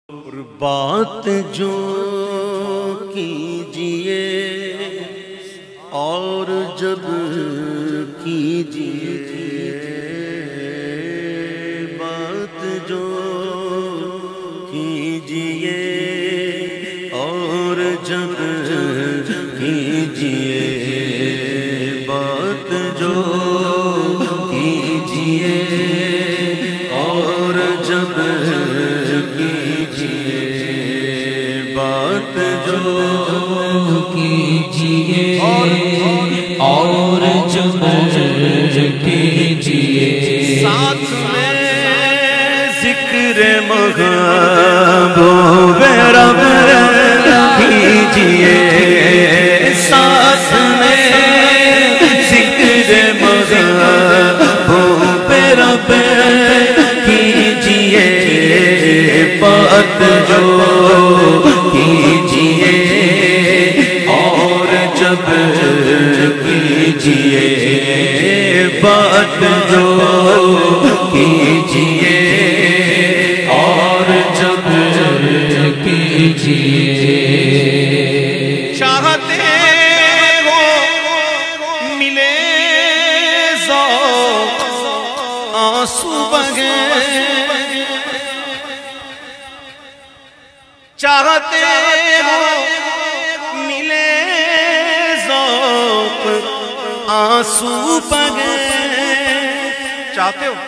اور بات جو کیجئے اور جب کیجئے بات جو کیجئے اور جب کیجئے بات جو کیجئے اور جب بات جو کیجئے اور جب کیجئے ساتھ میں ذکر محبوب رب کیجئے ساتھ میں ذکر محبوب رب کیجئے بات جو کیجئے اور جب کیجئے بات جو کیجئے اور جب کیجئے چاہتے ہو ملے ذوق آنسو بغیر چاہتے ہو ملے ذوق آنسو بغیر چاہتے ہو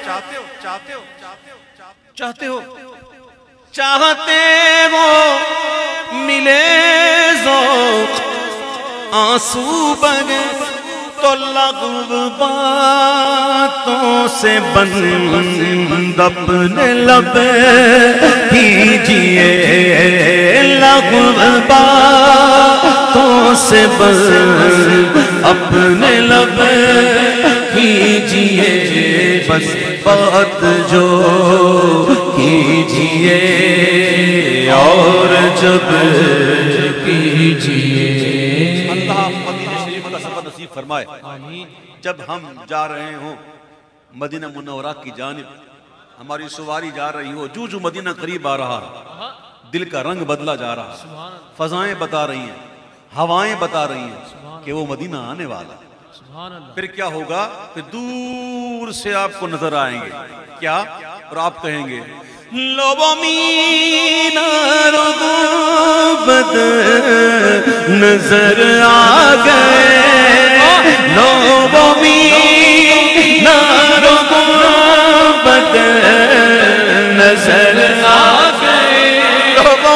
ملے ذوق آنسو بغیر تو لغو باتوں سے بند اپنے لب کیجئے لغو باتوں سے بند اپنے لب کیجئے بس بات جو کیجئے اور جب کیجئے اللہ مدینہ شریف کا سفر نصیب فرمائے جب ہم جا رہے ہوں مدینہ منورہ کی جانب ہماری سواری جا رہی ہو جو مدینہ قریب آ رہا دل کا رنگ بدلا جا رہا فضائیں بتا رہی ہیں ہوائیں بتا رہی ہیں کہ وہ مدینہ آنے والا پھر کیا ہوگا کہ دور سے آپ کو نظر آئیں گے کیا اور آپ کہیں گے لوبو مینار غربت نظر آ گئے لوبو مینار غربت نظر آ گئے لوبو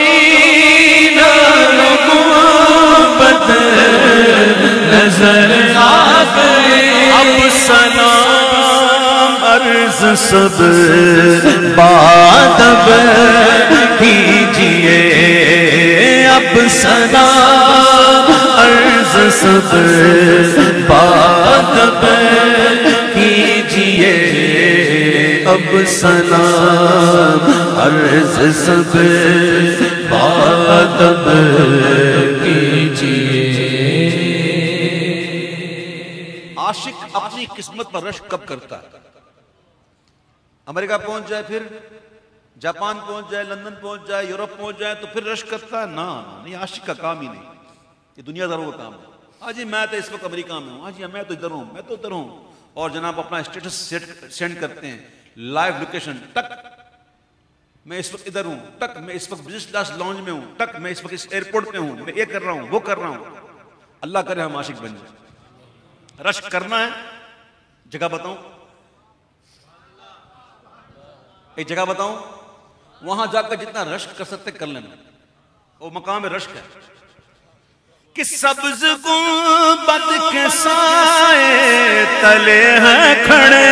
مینار غربت نظر آ گئے اب سلام عرض سب بادب کیجئے اب سلام عرض سب بادب کیجئے اب سلام عرض سب بادب کیجئے عاشق اپنی قسمت پر رشک کب کرتا ہے امریکہ پہنچ جائے پھر جاپان پہنچ جائے لندن پہنچ جائے یورپ پہنچ جائے تو پھر رشک کرتا ہے نہیں عاشق کا کام ہی نہیں یہ دنیا داروں کا کام ہے آج میں تو اس وقت امریکہ میں ہوں آج میں تو ادھر ہوں میں تو ادھر ہوں اور جناب اپنا اسٹیٹس سینڈ کرتے ہیں لائیو لوکیشن ٹک میں اس وقت ادھر ہوں ٹک میں اس وقت بزنس کلاس لاؤنج میں ہوں ٹک میں اس وقت اس ایئرپورٹ پہ ہوں میں یہ کر رہا ہوں وہ کر رہا ہوں اللہ کرے ہم عاشق بن جائیں رشک کرنا ہے جگہ بتاؤں ایک جگہ بتاؤں وہاں جا کر جتنا رشک کر سکتے کر لینا وہ مقام رشک ہے کہ سبز گنبد کے سائے تلے ہیں کھڑے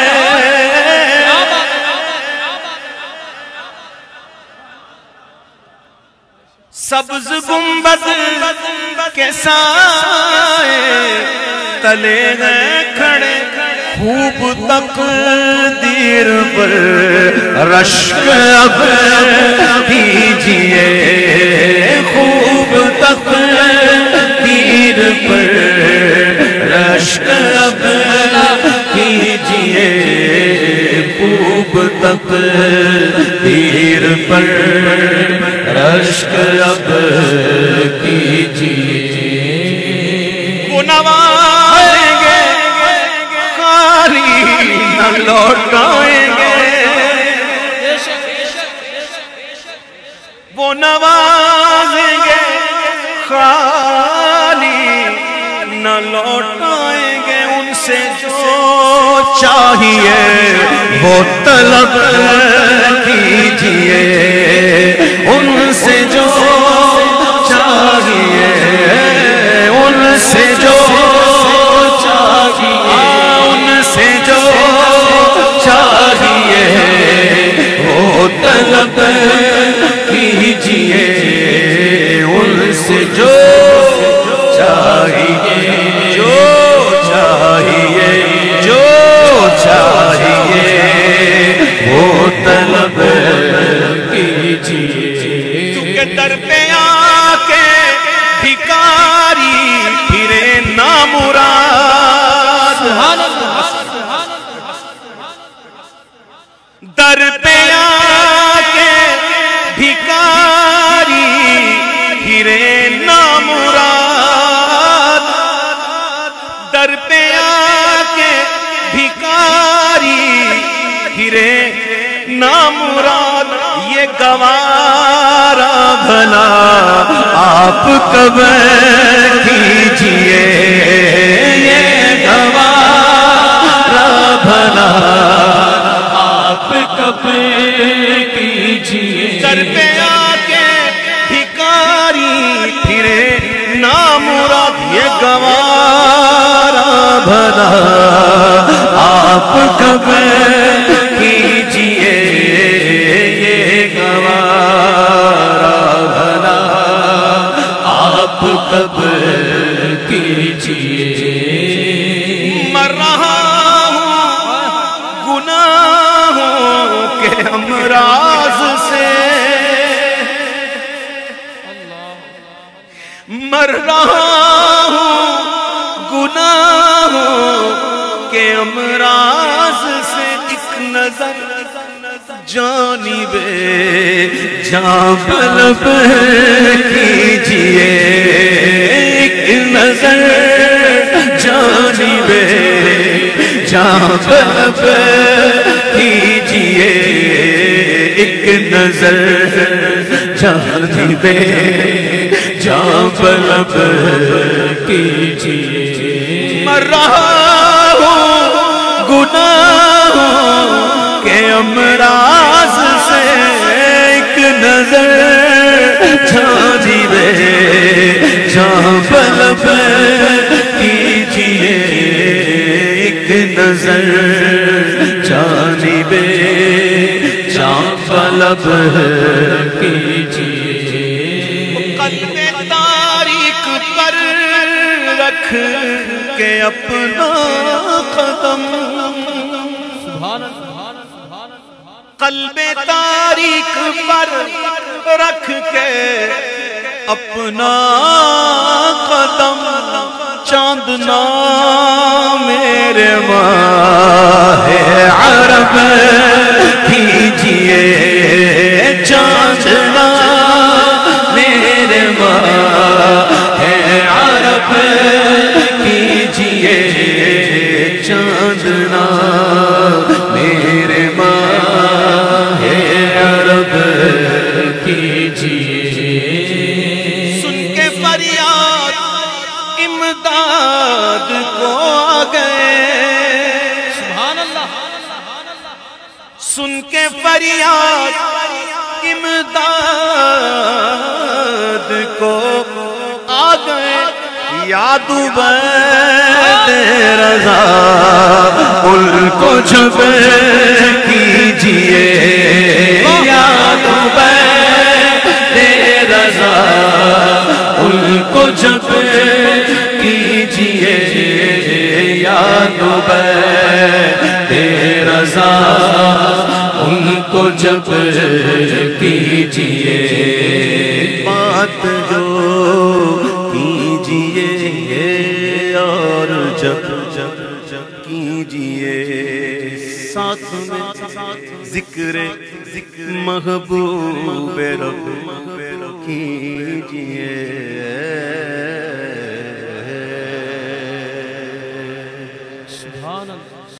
سبز گنبد کے سائے تلے ہیں کھڑے خوب تقدیر پر رشک اب کیجئے خوب تقدیر پر رشک اب کیجئے خوب تقدیر پر رشک اب کیجئے، وہ نوازیں گے خالی نہ لوٹائیں گے، وہ نوازیں گے خالی نہ لوٹائیں گے، ان سے جو چاہیے وہ طلب کیجئے، ان سے جو چاہیے، ان سے جو چاہیے، ان سے جو چاہیے وہ طلب کیجئے، ان سے جو چاہیے، جو چاہیے، جو چاہیے وہ طلب کیجئے، کیونکہ در پہ آ کے بھکاری پھرے نامراد، در پہ آ کے بھکاری پھرے نامراد، در پہ آ کے بھکاری پھرے نامراد، یہ گوارا بھلا آپ کب کیجئے، یہ گوارا بھلا آپ کب کیجئے، در پہ آ کے بھکاری پھرے نامراد، یہ گوارا بھلا آپ کب کیجئے، یہ گوارا بھلا آپ کب کیجئے، مر رہا ہوں گناہوں کے امراض سے، مر رہا ہوں گناہوں کے امراض سے، ایک نظر جانب جاں طلب کیجئے، ایک نظر جانب جاں طلب کیجئے، ایک نظر جانب جاں طلب کیجئے، مر رہا ہوں گناہوں کے امراض سے، ایک نظر جانب جاں طلب کیجئے، ایک نظر جانب جاں طلب کیجئے، قلب تاریک پر رکھ کے اپنا قدم، قلب تاریک پر رکھ کے اپنا قدم، چاندنا میرے ماہ عرب کیجئے، چاندنا میرے ماہ عرب کیجئے، چاندنا میرے ماہ عرب کیجئے، سن کے فریاد امداد کو آ گئے، سبحان اللہ، سن کے فریاد امداد کو آ گئے، یاد عبید رضا ان کو جب کیجئے، یاد عبید رضا ان کو جب کیجئے، یاد عبید رضا ان کو جب کیجئے، بات جو کیجئے اور جب کیجئے، ساتھ میں ذکر محبوب رب کیجئے